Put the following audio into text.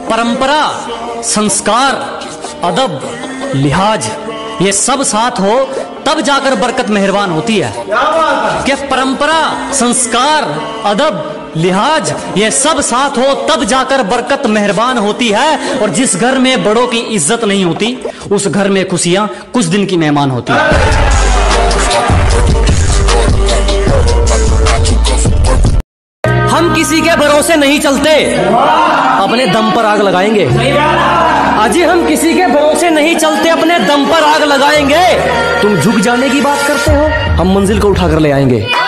परंपरा, संस्कार, अदब, लिहाज ये सब साथ हो तब जाकर बरकत मेहरबान होती है। क्या परंपरा, संस्कार, अदब, लिहाज ये सब साथ हो तब जाकर बरकत मेहरबान होती है। और जिस घर में बड़ों की इज्जत नहीं होती उस घर में खुशियां कुछ दिन की मेहमान होती है। हम किसी के भरोसे नहीं चलते, अपने दम पर आग लगाएंगे। अजी हम किसी के भरोसे नहीं चलते, अपने दम पर आग लगाएंगे। तुम झुक जाने की बात करते हो, हम मंजिल को उठाकर ले आएंगे।